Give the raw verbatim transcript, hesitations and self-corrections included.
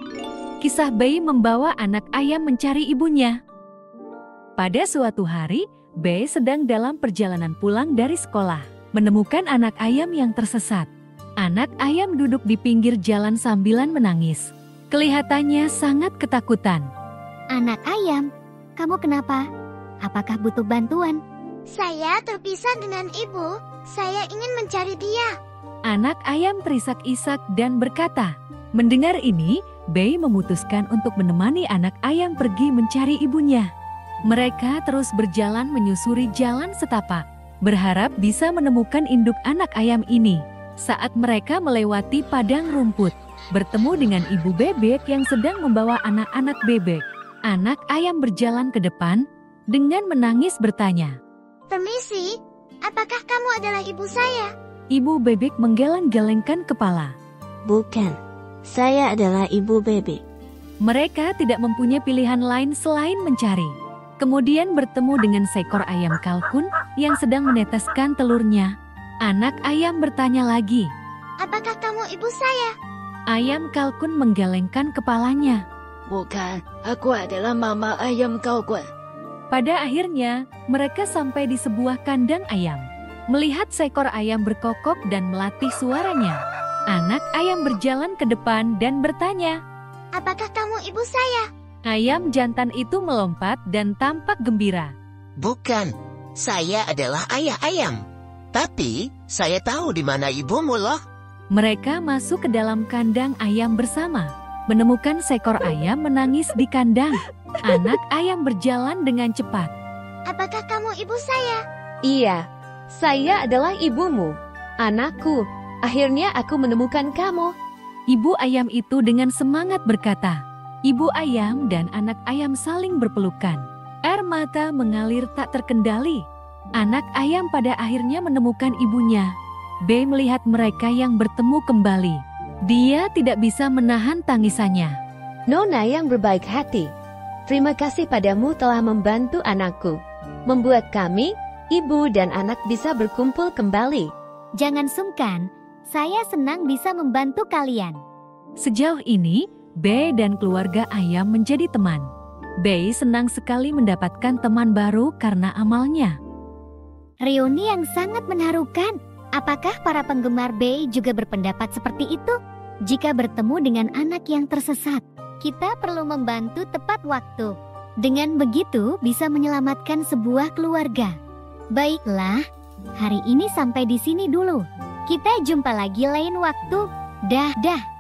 Kisah Bei membawa anak ayam mencari ibunya. Pada suatu hari, Bei sedang dalam perjalanan pulang dari sekolah, menemukan anak ayam yang tersesat. Anak ayam duduk di pinggir jalan sambilan menangis. Kelihatannya sangat ketakutan. Anak ayam, kamu kenapa? Apakah butuh bantuan? Saya terpisah dengan ibu. Saya ingin mencari dia. Anak ayam terisak-isak dan berkata. Mendengar ini, Bei memutuskan untuk menemani anak ayam pergi mencari ibunya. Mereka terus berjalan menyusuri jalan setapak, berharap bisa menemukan induk anak ayam ini. Saat mereka melewati padang rumput, bertemu dengan ibu bebek yang sedang membawa anak-anak bebek. Anak ayam berjalan ke depan, dengan menangis bertanya, "Permisi, apakah kamu adalah ibu saya?" Ibu bebek menggeleng-gelengkan kepala. Bukan, saya adalah ibu bebek. Mereka tidak mempunyai pilihan lain selain mencari. Kemudian bertemu dengan seekor ayam kalkun yang sedang menetaskan telurnya. Anak ayam bertanya lagi, "Apakah kamu ibu saya?" Ayam kalkun menggelengkan kepalanya. Bukan, aku adalah mama ayam kalkun. Pada akhirnya, mereka sampai di sebuah kandang ayam. Melihat seekor ayam berkokok dan melatih suaranya, anak ayam berjalan ke depan dan bertanya, "Apakah kamu ibu saya?" Ayam jantan itu melompat dan tampak gembira. Bukan, saya adalah ayah ayam. Tapi, saya tahu di mana ibumu loh. Mereka masuk ke dalam kandang ayam bersama. Menemukan seekor ayam menangis di kandang. Anak ayam berjalan dengan cepat. "Apakah kamu ibu saya?" Iya, saya adalah ibumu. Anakku, akhirnya aku menemukan kamu. Ibu ayam itu dengan semangat berkata. Ibu ayam dan anak ayam saling berpelukan. Air mata mengalir tak terkendali. Anak ayam pada akhirnya menemukan ibunya. Bei melihat mereka yang bertemu kembali. Dia tidak bisa menahan tangisannya. Nona yang berbaik hati, terima kasih padamu telah membantu anakku. Membuat kami, ibu dan anak bisa berkumpul kembali. Jangan sungkan, saya senang bisa membantu kalian. Sejauh ini, Bei dan keluarga ayam menjadi teman. Bei senang sekali mendapatkan teman baru karena amalnya. Reuni yang sangat mengharukan. Apakah para penggemar Bei juga berpendapat seperti itu? Jika bertemu dengan anak yang tersesat, kita perlu membantu tepat waktu. Dengan begitu bisa menyelamatkan sebuah keluarga. Baiklah, hari ini sampai di sini dulu. Kita jumpa lagi lain waktu. Dah, dah.